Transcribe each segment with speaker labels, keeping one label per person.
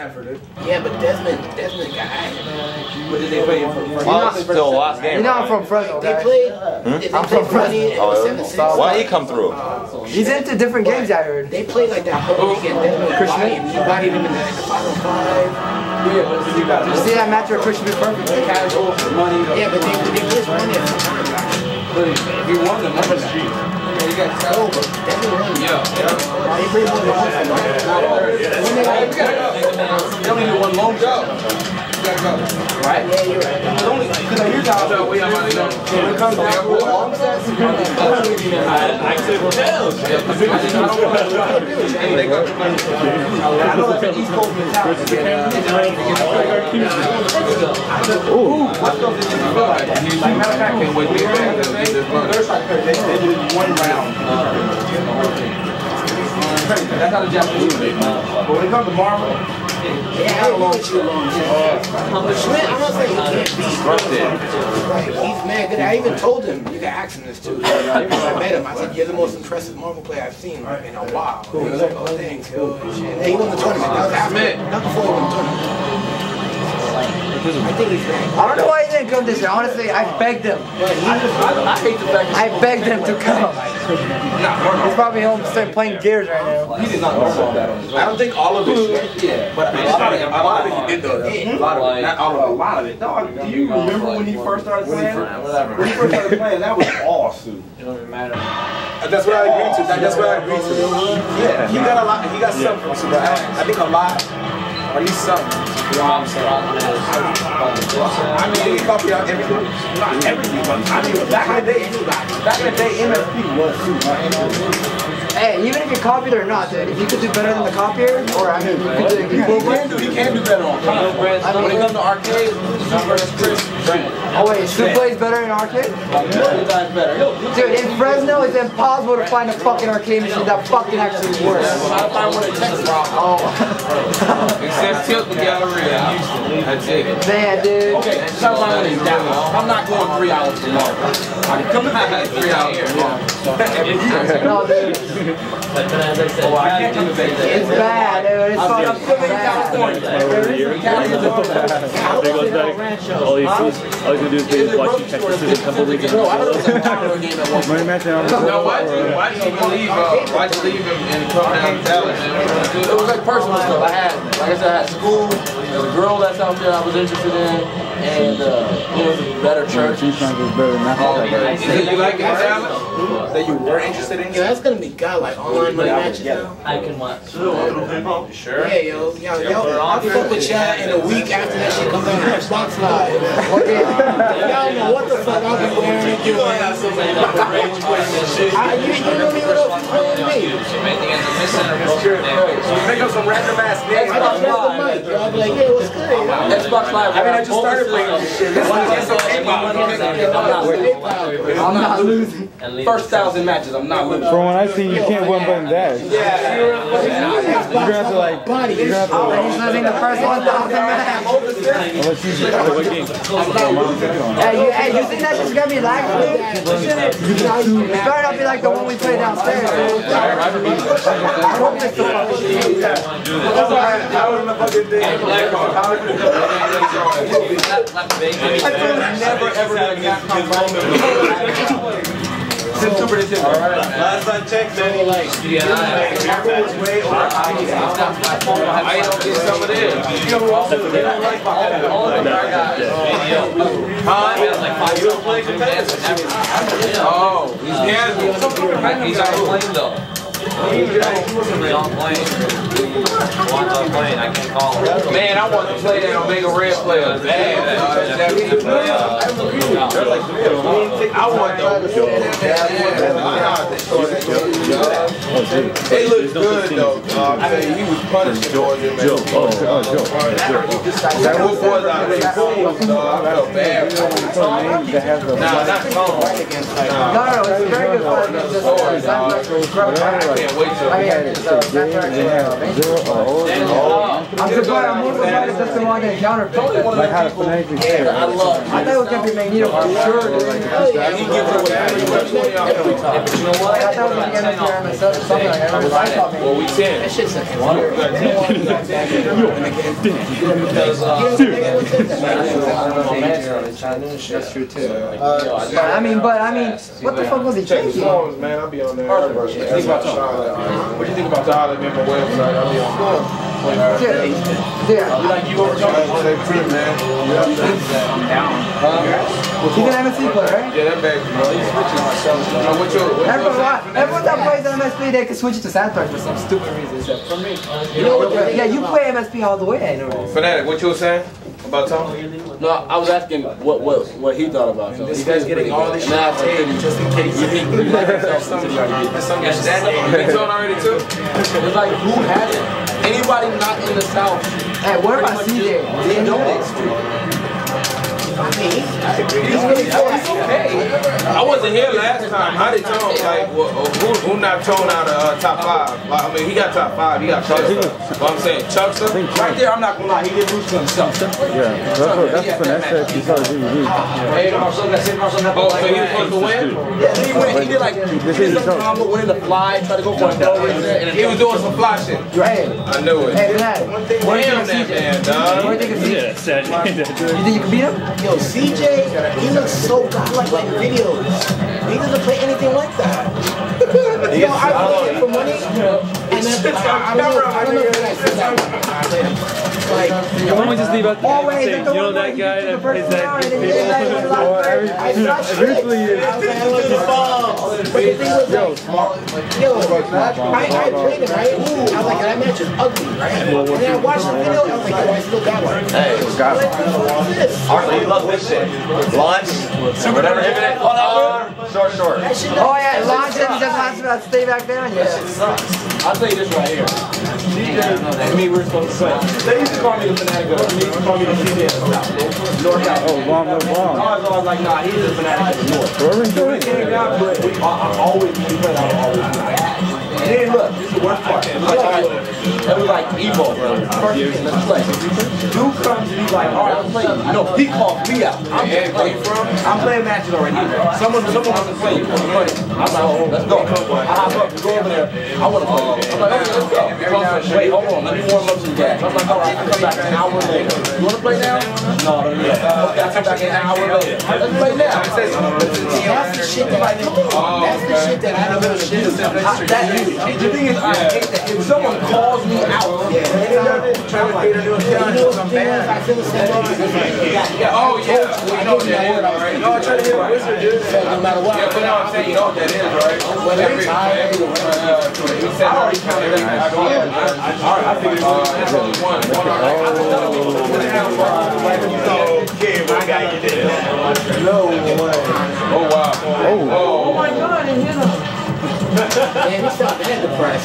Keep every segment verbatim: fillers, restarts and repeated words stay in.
Speaker 1: Stafford did.
Speaker 2: Yeah, but Desmond, Desmond got active.
Speaker 1: What did they play him for?
Speaker 3: Well, it's still last game.
Speaker 4: You know I'm from Fresno,
Speaker 2: They
Speaker 4: guys.
Speaker 2: played.
Speaker 3: Hmm?
Speaker 2: They
Speaker 4: I'm
Speaker 2: played
Speaker 4: from Fresno.
Speaker 2: seven six.
Speaker 3: Why he come through?
Speaker 4: He's into different games, I heard.
Speaker 2: They played like that whole weekend. Desmond bodied him. He bodied him in the, in the final five.
Speaker 1: Yeah, but you got
Speaker 4: You see that match where Christian been perfect?
Speaker 1: casual money.
Speaker 2: Yeah, but they they just won it sometimes.
Speaker 1: But if you won the money, yeah, you got
Speaker 2: Oh, but Desmond won.
Speaker 1: Yeah.
Speaker 2: They played more than once. When they
Speaker 1: Hey, we gotta go. You only need one long go. You gotta go. Right?
Speaker 2: Yeah, you're right.
Speaker 1: It's only because here's how I know we have money. When it comes down to long sets,
Speaker 5: I could tell.
Speaker 1: I know that's an East Coast mentality. Ooh, West Coast didn't feel like that. Like, matter of fact, can't wait to get back to this money. They did one round. That's how the Japanese do it. But when it comes to Marvel,
Speaker 2: Yeah, I want you along. But Schmidt, I'm not saying he can't beat. Right, he's mad good. I even told him, you can ask him this too. I met him. I said, you're the most impressive Marvel player I've seen like, in a while. He was like, oh, thanks, yo. And shit. And he won the tournament. That was after, not before he won the tournament. I think he's right.
Speaker 4: I don't know why he didn't come this year. Honestly, I begged him.
Speaker 1: I, I, I hate the fact that
Speaker 4: I begged him to come. He's probably home starting playing Gears right now.
Speaker 1: he did not learn all that on his own.
Speaker 6: I don't think all of it.
Speaker 1: Yeah, but
Speaker 6: A lot of it, a lot of it he did though. A lot of it, not all
Speaker 1: a
Speaker 6: of it.
Speaker 1: lot of it. Dog, do you remember when he first started playing?
Speaker 5: Whatever.
Speaker 1: When he first started playing, that was awesome.
Speaker 5: It don't even matter.
Speaker 6: That's what I agree to. That, that's what I agree to. Yeah, he got a lot. He got something. So I, I think a lot, or at least something.
Speaker 5: Rob Serrano is.
Speaker 6: I mean, he copied out everything.
Speaker 1: Not everything, but I mean, back in the day, back in the day, M S P was too.
Speaker 4: Hey, even if you copied it or not, dude, if you could do better than the copier, or I mean, you could do
Speaker 1: He can do, he can do better on time. When it comes to arcade, Sue versus Chris,
Speaker 4: Oh wait, Sue plays better in arcade?
Speaker 1: million times better. He'll, he'll
Speaker 4: Dude, in Fresno, it's impossible to find a fucking arcade machine that fucking actually works.
Speaker 1: I'll find one in Texas.
Speaker 4: Oh.
Speaker 7: Except Tilton Galleria in Houston. That's it.
Speaker 4: Man, dude.
Speaker 1: Okay, so I'm not in Dallas. I'm not going three hours tomorrow. I can come to three hours tomorrow.
Speaker 4: No, dude.
Speaker 5: But as I said,
Speaker 1: Oh, I can't come to Vegas.
Speaker 4: It's bad, dude. It's
Speaker 1: I'm
Speaker 4: fucking
Speaker 1: still in
Speaker 4: bad.
Speaker 1: California.
Speaker 8: There goes back. All he's, all he's gonna do is be watching Texas in a couple weeks.
Speaker 1: No, I don't think I'm game at one
Speaker 8: Money match now.
Speaker 7: No, why did you, why did you leave, uh, why did you leave him and come down to Dallas?
Speaker 1: It was like personal stuff. I had, like I said, I had school. There's a girl that's out there I was interested in, and uh, it was a better church.
Speaker 8: Cheese was better than that.
Speaker 7: Did you like it in Dallas?
Speaker 6: That you were interested in.
Speaker 2: Yo, that's gonna be God, like online money matches now.
Speaker 5: I can watch.
Speaker 7: Sure.
Speaker 2: Yeah, yo, yo, yo, I'll fuck with y'all in a week after that shit comes out on Xbox Live. Okay. Y'all know what the fuck I'll be wearing, doing. I, you, you don't even know if you're playing me.
Speaker 6: Make up some random ass names.
Speaker 2: I just got the mic, yo. I'll be like, hey, what's good?
Speaker 1: Xbox Live.
Speaker 6: I mean, I just started playing this shit.
Speaker 1: I'm not losing. First thousand matches, I'm not losing.
Speaker 8: From what I've seen, you can't one button dash.
Speaker 6: Yeah.
Speaker 8: You're gonna have to like. You're gonna have to.
Speaker 4: He's losing the first one thousand match.
Speaker 8: Unless you what game?
Speaker 4: Hey, you, hey, you think that's just gonna be lag, dude? It better not be like the one we played downstairs, dude. I hope it's the fucking game.
Speaker 6: I was in the fucking thing.
Speaker 1: I feel like never ever gonna get Capcom since Super Nintendo.
Speaker 6: Last I checked, man, like, Apple was way over.
Speaker 7: I don't get some of this.
Speaker 1: You know who else they don't like Mahomes? All of our guys.
Speaker 7: Huh? You don't play competitive? Oh, he's casual. He's out playing though.
Speaker 5: We don't play. Watch us playing. I can't call him.
Speaker 7: Man, I want to play that Omega Red player bad. I want those.
Speaker 6: They look good though. I mean, he was punished, Georgia.
Speaker 8: Joe. Oh, oh, Joe.
Speaker 6: That was for the cool, dog. I felt bad.
Speaker 7: Nah, not Cole.
Speaker 4: No, no, it's a very good fight against this.
Speaker 7: can't wait till.
Speaker 4: I mean, it's uh, that's right. I'm surprised. I'm more surprised that's the one that encountered.
Speaker 1: Tony, one of the people that I love.
Speaker 4: I thought it was gonna be Magneto for sure.
Speaker 1: And he gives it away every time. Every time.
Speaker 5: But you know what?
Speaker 4: I thought it was gonna be M S F or something like that. I thought
Speaker 7: Well, we ten.
Speaker 2: That shit's a
Speaker 5: Because, uh,
Speaker 4: That's true too. But I mean, but I mean, what the fuck was he
Speaker 6: Check the
Speaker 4: changing?
Speaker 6: songs, man. I'll be on there. What do you think about Charlotte? What do you think about Charlotte? Member website? I'll be on there.
Speaker 4: Yeah, yeah.
Speaker 1: Like you over Tony?
Speaker 6: Say free, man.
Speaker 4: He's an M S C player, right?
Speaker 6: Yeah, that back. Bro, he's switching myself. What you? What
Speaker 4: Everyone,
Speaker 6: you?
Speaker 4: everyone that plays M S P, they can switch it to Sandpark for some stupid reason. So for me, you know what? Yeah, you play M S P all the way. I know.
Speaker 6: Fanatic, what you were saying about Tom?
Speaker 1: No, I was asking what what what he thought about it.
Speaker 6: This guy's getting all this shit taped just in case.
Speaker 1: You think you like yourself something like
Speaker 6: That's something that's that name. You already too?
Speaker 1: It's like who has it? Anybody not in the South?
Speaker 4: Hey, what about C J?
Speaker 1: They know it.
Speaker 6: He's really cool. He's okay. I wasn't here last time. How did Tone, like, who, who knocked Tone out of uh, top five? Like, I mean, he got top five. He got Chuckster. But I'm saying, Chuckster?
Speaker 1: Right there, I'm not gonna lie, he did lose to himself.
Speaker 8: Yeah, that's what that's the finesse that you saw the D V D.
Speaker 5: hey, Marcel, I said Marcel had
Speaker 6: Oh, so he was supposed to win?
Speaker 1: Yeah, he went, he did like, he did some combo, went in the fly, tried to go for a throw right there, and
Speaker 6: He was doing some fly shit.
Speaker 4: Hey,
Speaker 6: I knew it.
Speaker 4: hey, Fanatic. What do you think
Speaker 6: Damn
Speaker 4: of
Speaker 6: that
Speaker 4: C J?
Speaker 6: man,
Speaker 4: What do
Speaker 6: dog.
Speaker 4: you think of C J?
Speaker 8: Yeah, sad.
Speaker 4: You think you can beat him?
Speaker 2: Yo, C J, he looks so godlike in videos. He doesn't play anything like that. Yo, I played him for money, and then I, I don't know, I don't know if I said that. I played him. Like,
Speaker 8: Why don't we just leave out the
Speaker 4: Oh,
Speaker 8: end and
Speaker 4: wait,
Speaker 8: say,
Speaker 4: is it
Speaker 8: you
Speaker 4: the
Speaker 8: know
Speaker 4: one where
Speaker 8: that
Speaker 4: you
Speaker 8: guy
Speaker 4: do the
Speaker 8: that
Speaker 4: first
Speaker 8: plays that
Speaker 4: round and then
Speaker 8: people?
Speaker 4: you like, you like,
Speaker 8: Or every-
Speaker 2: I saw shit.
Speaker 8: Eventually,
Speaker 2: I was like, look at the ball. But the thing was like, yo, I, I played him, right? I was like, that match is ugly, right? And then I watched the video, I was like, yo, I still got one.
Speaker 3: Hey,
Speaker 2: Got it. What's this?
Speaker 3: Arthur, you love this shit. Launch, whatever, hit it. Hold on. Short, short.
Speaker 2: That shit
Speaker 4: Oh yeah, launch it and just last about stay back down. Yeah.
Speaker 1: I'll tell you this right here. C J and me, we're supposed to play. They used to call me the Fanatic, but they used to call me the C J of the South. North South.
Speaker 8: Oh, long, long,
Speaker 1: I
Speaker 8: long.
Speaker 1: was always like, nah, he's the Fanatic of the North.
Speaker 8: Where are we
Speaker 1: We
Speaker 8: going?
Speaker 1: came down to it, we, I, I always, when we played, I would always do that. And then look, this is the worst part. It was like, it was like Evo, bro. First game, let's play. Dude comes and he's like, all right, let's play. No, he calls me out. I'm just playing. I'm playing matches already. Someone, someone wants to play. You want to play? I'm like, oh, let's go. I hop up, we go over there. I want to play. I'm like, okay, let's go. He comes and wait, hold on, let me warm up some gas. I'm like, all right, I'll come back an hour later. You want to play now? No, no, no. Okay, I'll come back an hour later. Let's play now.
Speaker 2: That's the shit that I come on. That's the shit that I don't know to do.
Speaker 1: I- that, the thing is, I hate that. If someone calls me out,
Speaker 2: Yeah, trying to figure out some bad. I feel the same way.
Speaker 6: Oh, yeah. We know what that is, right? No, I try to hit a wizard, dude.
Speaker 2: No matter what.
Speaker 6: Yeah, but no, I'm saying, you know what that is, right? Every time, uh, he said, I already counted that. I go, yeah. All right, I figured there's only one. One, all right. Okay, my guy, you did it.
Speaker 2: No way.
Speaker 6: Oh, wow. Oh,
Speaker 4: Oh my God! And hit him.
Speaker 2: Man, he's not that depressed.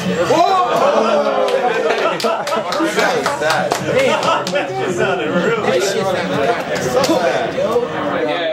Speaker 3: Sad.
Speaker 2: That shit's not that. So bad, yo.
Speaker 6: yeah.